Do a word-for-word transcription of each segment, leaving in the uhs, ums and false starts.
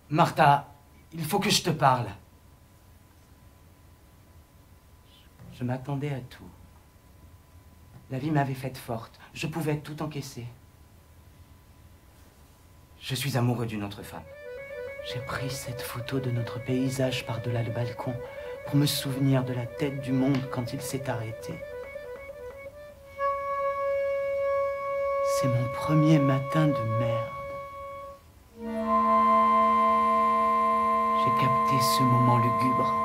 Martha, il faut que je te parle. Je m'attendais à tout. La vie m'avait faite forte. Je pouvais tout encaisser. Je suis amoureux d'une autre femme. J'ai pris cette photo de notre paysage par-delà le balcon pour me souvenir de la tête du monde quand il s'est arrêté. C'est mon premier matin de merde. J'ai capté ce moment lugubre.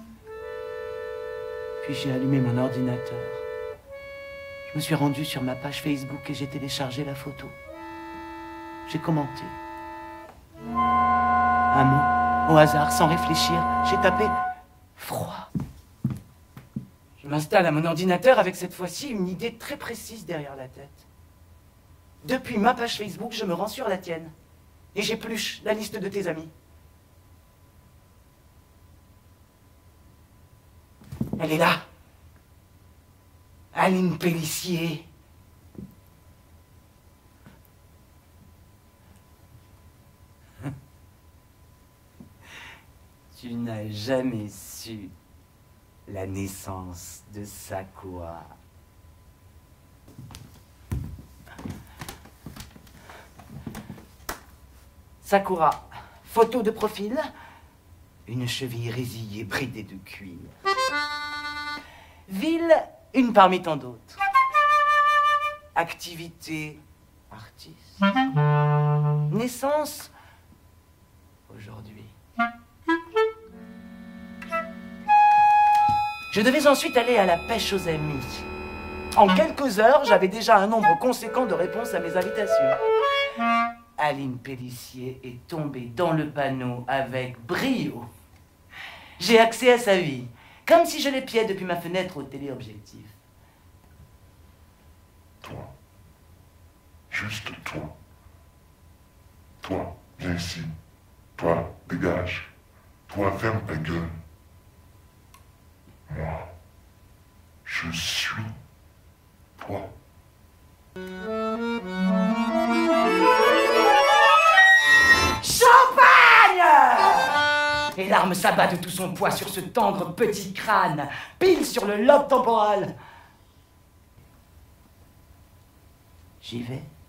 Puis j'ai allumé mon ordinateur. Je me suis rendu sur ma page Facebook et j'ai téléchargé la photo. J'ai commenté. Un mot, au hasard, sans réfléchir, j'ai tapé « froid ». Je m'installe à mon ordinateur avec cette fois-ci une idée très précise derrière la tête. Depuis ma page Facebook, je me rends sur la tienne. Et j'épluche la liste de tes amis. Elle est là. Aline Pélissier. Tu n'as jamais su la naissance de Sakura. Sakura, photo de profil, une cheville résillée bridée de cuir. Ville, une parmi tant d'autres. Activité, artiste. Naissance, aujourd'hui. Je devais ensuite aller à la pêche aux amis. En quelques heures, j'avais déjà un nombre conséquent de réponses à mes invitations. Aline Pélissier est tombée dans le panneau avec brio. J'ai accès à sa vie, comme si je l'épiais depuis ma fenêtre au téléobjectif. Toi. Juste toi. Toi, viens ici. Toi, dégage. Toi, ferme ta gueule. Moi, je suis toi. Champagne! Et l'arme s'abat de tout son poids sur ce tendre petit crâne, pile sur le lobe temporal. J'y vais.